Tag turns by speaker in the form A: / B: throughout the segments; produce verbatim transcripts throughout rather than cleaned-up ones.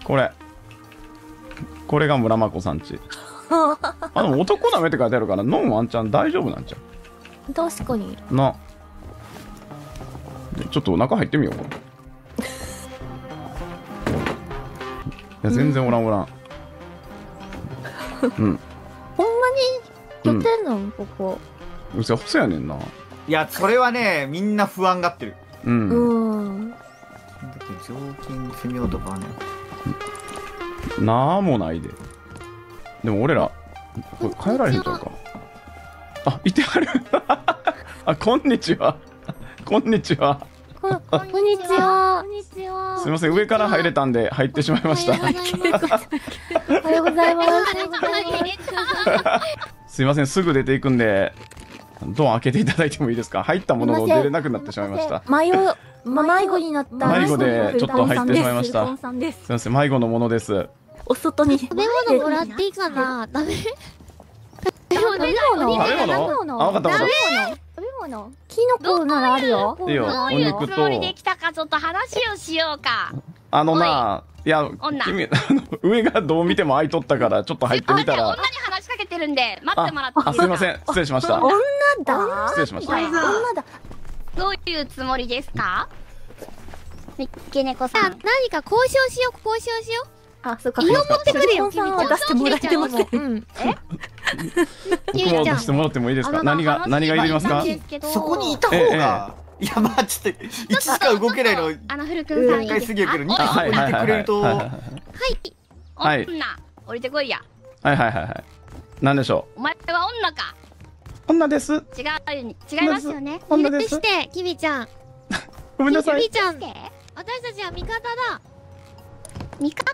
A: これこれが村まこさんち。あ、でも男ダメって書いてあるからノンワンチャン大丈夫なんちゃ
B: う。確かに
A: な。ちょっと中入ってみよう。いや全然おらんおらん。うん、
B: ほんまに拠点なの、うん、ここ。
A: うせ細やねんな。
C: いやそれはねみんな不安がってる。
A: うん、
B: うん、
C: だって常勤攻め男はね
A: なんもないで。でも俺らこれ帰られへんちゃうか。あ、いてはる。あ、こんにちは。こんにちは。
B: こんにちは。こんにちは。
A: すみません、上から入れたんで入ってしまいました。
B: おはようございます。
A: すみません、すぐ出ていくんでドア開けていただいてもいいですか。入ったものの出れなくなってしまいました。
B: 迷う迷子になった。
A: 迷子でちょっと入ってしまいました。すみません、迷子のものです。
B: お外に
D: 食べ物もらっていいかな。ダメ。
B: 食べ物。
A: 食べ物。あ、わかったわかった。
B: 食べ物。キノコならあるよ。
A: いいよ。お肉と。
E: どういうつもりで来たかちょっと話をしようか。
A: あのな、いや君上がどう見ても開いとったからちょっと入ってみたら。
E: 女に話しかけてるんで待ってもらっていいですか。
A: あ、すみません、失礼しました。
B: 女だ。
A: 失礼しました。
B: 女だ。
E: どういうつもりですか。三毛猫さん。
D: 何か交渉しよう交渉しよう。
B: あ、そうか。
D: 胃を持ってくれよ。
B: 君は出してもらってます。
D: うん。え？
A: 僕も出してもらってもいいですか。何が何がいりますか。
C: そこにいた方が。いやまあちょっといつしか動けないの。
E: あの古くんさん。
C: 一回すぎやけど、にかいいてくれると。はい。
A: はい。
E: 女、降りてこいや。
A: はいはいはいはい。なんでしょ
E: う。お前は女か。
A: 女です。違う
E: に違いますよね。
D: 女です。許して、キビちゃん。
A: ごめんなさい。
D: キビちゃん。私たちは味方だ。
E: 味方？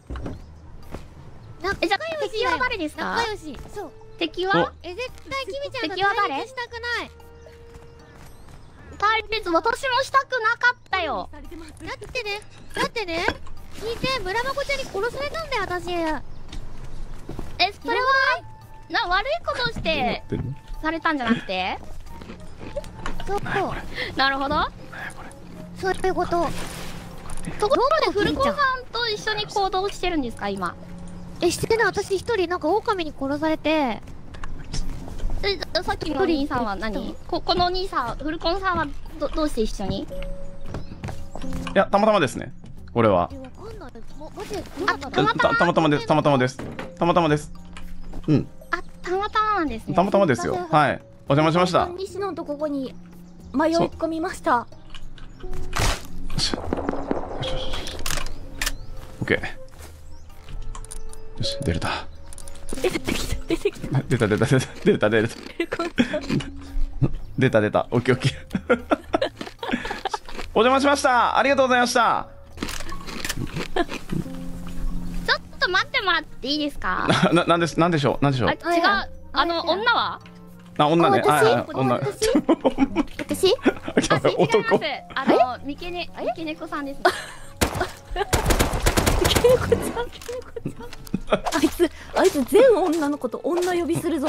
E: な、え、じゃあ敵は誰ですか？
D: 仲良し。そう。
E: 敵は？
D: え、絶対キビちゃんと
E: 敵は誰？
D: 対立したくない。
E: 対立、私もしたくなかったよ。
D: だってね、だってね、聞いて、村まこちゃんに殺されたんだよ、私。え、
E: それは、な、悪いことしてされたんじゃなくて？
D: そう。
E: なるほど。
D: そういうこと。
E: ところでフルコさんと一緒に行動してるんですか今。
D: え、してない。私一人なんか狼に殺されて。
E: え、さっきのお兄さんは何？ここのお兄さん、フルコンさんはどどうして一緒に？い
A: や、たまたまですね。これは。
E: あ、たま
A: たまたまです。たまたまです。たまたまです。うん。
E: あ、たまたまなんですね。
A: たまたまですよ。はい。お邪魔しました。
B: 西野とここに迷い込みました。
A: オッケー。よし、出れた。
B: 出てきた、出てきた。
A: 出た出た出た出た出た。出た出た。オッケーオッケー。お邪魔しました。ありがとうございました。
E: ちょっと待ってもらっていいですか？
A: な、なんです、なんでしょう、なんでしょう。
E: 違う、あの女は？
A: あ、女ね。
B: 私？
A: 女。
B: 私？
E: 私？男。あの、三毛ね、三毛猫さんです。
B: 三毛猫ちゃん、三毛猫ちゃん。あいつ、あいつ全女の子と女呼びするぞ。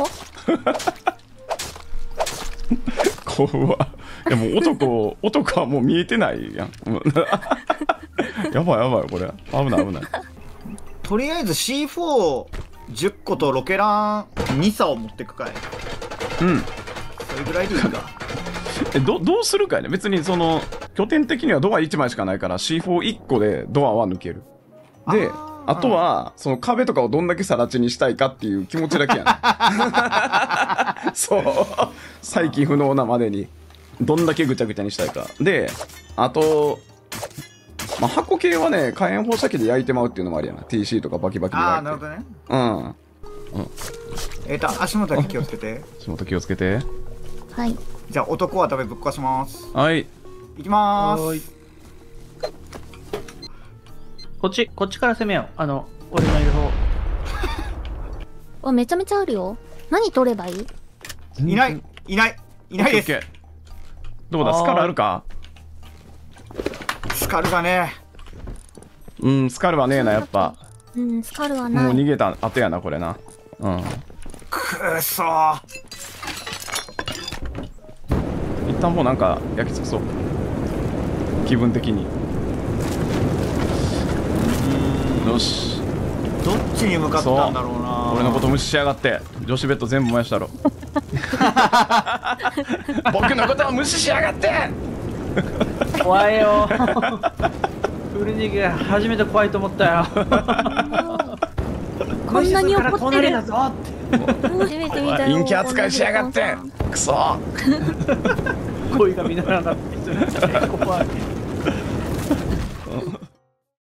A: 怖っ。いやもう男、男はもう見えてないやん。やばいやばいこれ。危ない危ない。
C: とりあえず シーフォーじゅっことロケランにさを持ってくかい。
A: うん。
C: それぐらいでいいか。
A: え、どどうするかいね。別にその拠点的にはドアいちまいしかないから シーフォーいっこでドアは抜ける。で。あとは、その壁とかをどんだけ更地にしたいかっていう気持ちだけやな。そう。再起不能なまでに、どんだけぐちゃぐちゃにしたいか。で、あと、まあ、箱系はね、火炎放射器で焼いてまうっていうのもありやな。ティーシー とかバキバキで焼いて。
C: ああ、なるほどね。
A: うん。うん。
C: えっと、足元だけ気をつけて。
A: 足元気をつけて。
B: はい。
C: じゃあ、男は食べぶっ壊します。
A: はい。
C: いきまーす。
F: こっち、こっちから攻めよう。あの、俺のいる方。
B: あ、めちゃめちゃあるよ。何取ればいい？
C: いない、いない、いないです。
A: どうだ、スカルあるか？
C: スカルがね。
A: うん、スカルはねえな、やっぱ。
B: うん、スカルはない。
A: もう逃げた後やな、これな。うん。
C: くっそー。
A: 一旦もうなんか焼き尽くそう。気分的に。よよし。
C: どっちに向かったんだろうな。
A: 俺のこと無視しやがって女子ベッド全部燃やしたろ。僕のことを無視しやがって。
F: 怖いよ。フルニゲ初めて怖いと思ったよ。
B: こんなに怒ってる。
F: だぞって
B: 初めて見たよ。
A: 陰キャ扱いしやがってクソ。
F: 恋が見習わなかった。怖い。